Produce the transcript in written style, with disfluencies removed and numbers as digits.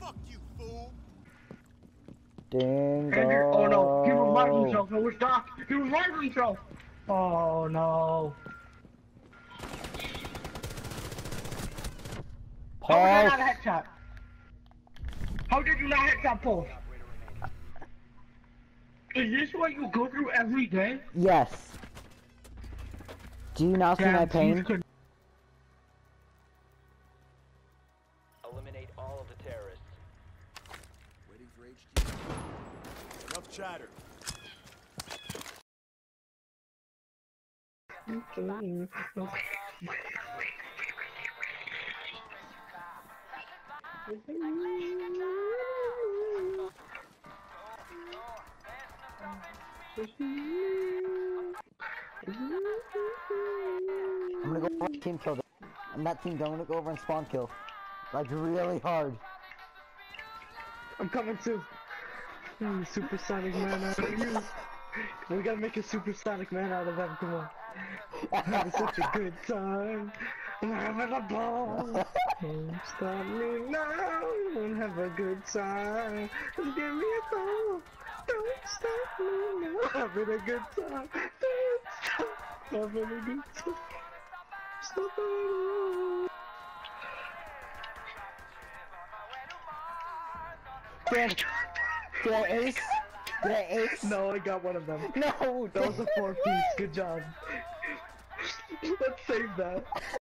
Fuck you, fool! Dingo. Andrew, oh no, he revived himself. It was Doc. He revived himself. Oh no. How was that not a headshot? How did you not headshot Pulse? Is this what you go through every day? Yes. Do you not see my pain? Eliminate all of the terrorists. Waiting for HQ. Enough chatter. I'm gonna go over and team kill them. I'm that team, I'm gonna go over and spawn kill. Like really hard. I'm coming too. Supersonic man out of you. We gotta make a supersonic man out of them, come on. I'm having such a good time. I'm having a ball. Don't stop me now. I'm having a good time. Just give me a call. Don't stop me now. Having a good time. Don't stop. Having a good time. Stop it. Did I ace? Did I ace? No, I got one of them. No! That was a 4-piece. Good job. Let's save that.